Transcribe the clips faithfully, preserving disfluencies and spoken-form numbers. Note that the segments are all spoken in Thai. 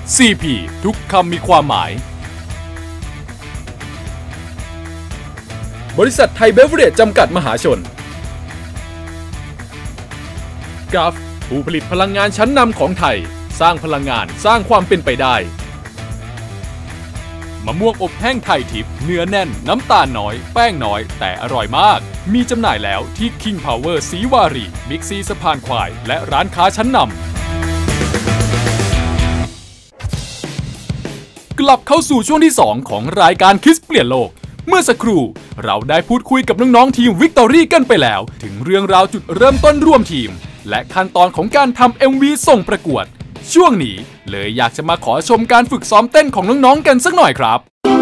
ซี พี ทุกคำมีความหมายบริษัทไทยเบเวอเรจจำกัดมหาชนกัฟผู้ผลิตพลังงานชั้นนำของไทยสร้างพลังงานสร้างความเป็นไปได้มะม่วงอบแห้งไทยทิพย์เนื้อแน่นน้ำตาลน้อยแป้งน้อยแต่อร่อยมากมีจำหน่ายแล้วที่ King Power ศรีวารีบิ๊กซีสะพานควายและร้านค้าชั้นนำกลับเข้าสู่ช่วงที่สองของรายการคิสเปลี่ยนโลกเมื่อสักครู่เราได้พูดคุยกับน้องๆทีมวิกตอรี่กันไปแล้วถึงเรื่องราวจุดเริ่มต้นร่วมทีมและขั้นตอนของการทำ เอ็ม วี ส่งประกวดช่วงนี้เลยอยากจะมาขอชมการฝึกซ้อมเต้นของน้องๆกันสักหน่อยครับ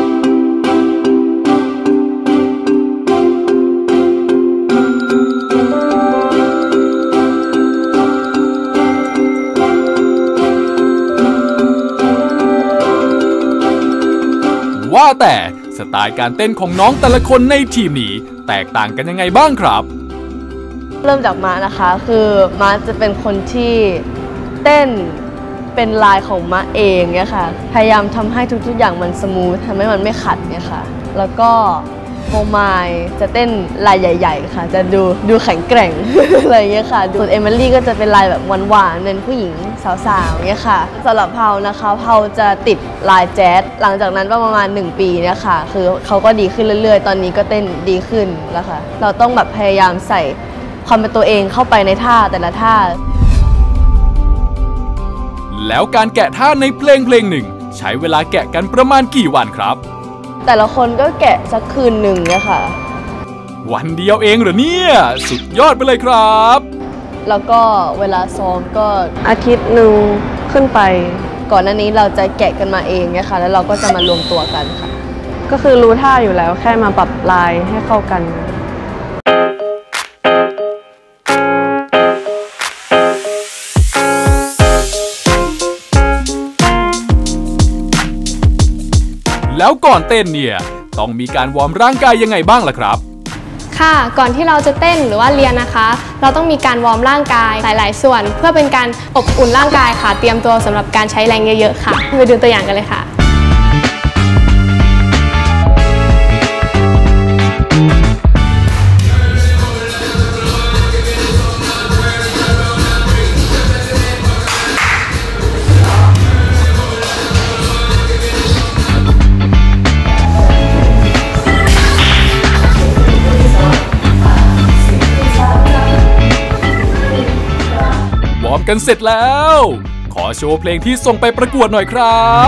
ว่าแต่สไตล์การเต้นของน้องแต่ละคนในทีมนี้แตกต่างกันยังไงบ้างครับเริ่มจากม้านะคะคือม้าจะเป็นคนที่เต้นเป็นลายของม้าเองเนี่ยค่ะพยายามทำให้ทุกๆอย่างมันสมูททำให้มันไม่ขัดเนี่ยค่ะแล้วก็โมไมล์จะเต้นลายใหญ่ๆค่ะจะดูดูแข็งแกร่ง อะไรอย่างเงี้ยค่ะส่วนเอมิลี่ก็จะเป็นลายแบบหวานๆเป็นผู้หญิงสาวๆเนี่ยค่ะสำหรับเพานะคะเพาจะติดลายแจ๊สหลังจากนั้นประมาณหนึ่งปีเนี่ยค่ะคือเขาก็ดีขึ้นเรื่อยๆตอนนี้ก็เต้นดีขึ้นแล้วค่ะเราต้องแบบพยายามใส่ความเป็นตัวเองเข้าไปในท่าแต่ละท่าแล้วการแกะท่าในเพลงเพลงหนึ่งใช้เวลาแกะกันประมาณกี่วันครับแต่ละคนก็แกะสักคืนหนึ่งเนี่ยค่ะวันเดียวเองเหรอเนี่ยสุดยอดไปเลยครับแล้วก็เวลาซ้อมก็อาทิตย์หนึ่งขึ้นไปก่อนหน้านี้เราจะแกะกันมาเองเนี่ยค่ะแล้วเราก็จะมารวมตัวกันค่ะก็คือรู้ท่าอยู่แล้วแค่มาปรับลายให้เข้ากันแล้วก่อนเต้นเนี่ยต้องมีการวอร์มร่างกายยังไงบ้างล่ะครับค่ะก่อนที่เราจะเต้นหรือว่าเรียนนะคะเราต้องมีการวอร์มร่างกายหลายๆส่วนเพื่อเป็นการอบอุ่นร่างกายค่ะเตรียมตัวสำหรับการใช้แรงเยอะๆค่ะไปดูตัวอย่างกันเลยค่ะกันเสร็จแล้วขอโชว์เพลงที่ส่งไปประกวดหน่อยครับ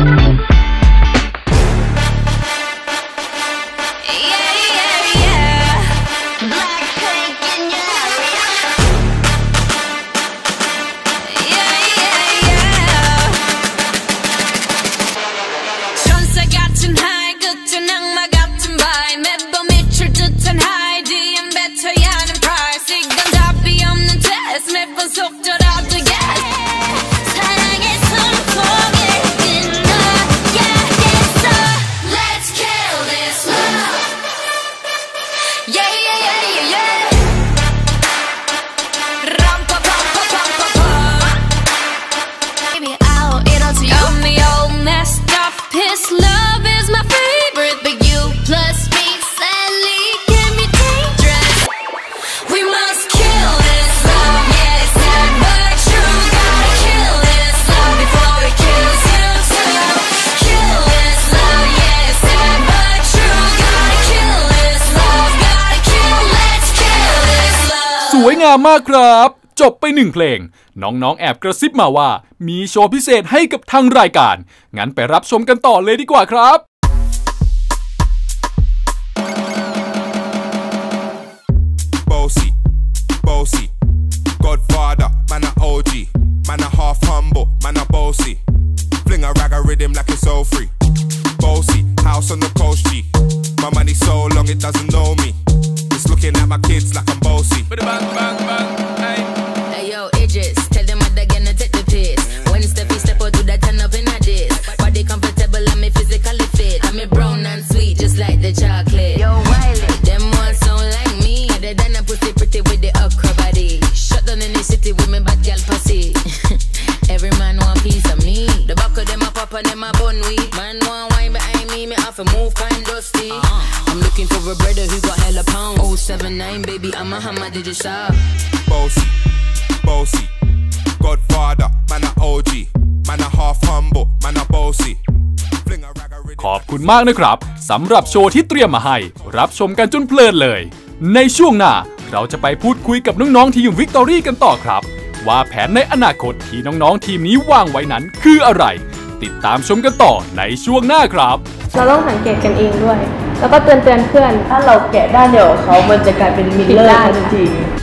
สวยงามมากครับจบไปหนึ่งเพลงน้องๆแอบกระซิบมาว่ามีโชว์พิเศษให้กับทางรายการงั้นไปรับชมกันต่อเลยดีกว่าครับ Bossy, bossy, Godfather, man a O G, man a half humble, man a bossy, fling a rag a rhythm like it's all free. Bossy, house on the coast G, my money so long it doesn't know me. It's looking at my kids like I'm bossy. Bang bang bang, hey. Hey yo, Idris, tell them what they're gonna take the piss. When Steffi step out, do that turn up in a diss. Body comfortable, I'm physically fit. I'm a brown and sweet, just like the chocolate. Yo, Wiley, them ones sound like me. Other than a pussy pretty with the okra body. Shut down in the city with me bad girl pussy. Every man want piece of me. The back of the and them a bun weed. Man want wine behind me, me have to move kind dusty. I'm looking for a brother who got hella pound. oh seven nine baby, I'm a hammer, did you shop? Bossy, bossy, Godfather, man a โอ จี man a half humble, man a bossy. ขอบคุณมากนะครับสำหรับโชว์ที่เตรียมมาให้รับชมกันจนเพลินเลยในช่วงหน้าเราจะไปพูดคุยกับน้องๆทีมวิกตอรี่กันต่อครับว่าแผนในอนาคตที่น้องๆทีมนี้วางไว้นั้นคืออะไรติดตามชมกันต่อในช่วงหน้าครับเราต้องสังเกตกันเองด้วยแล้วก็เตือนเตือนเพื่อนถ้าเราแกะด้านเดียวกับเขามันจะกลายเป็นมิลเลอร์ทันที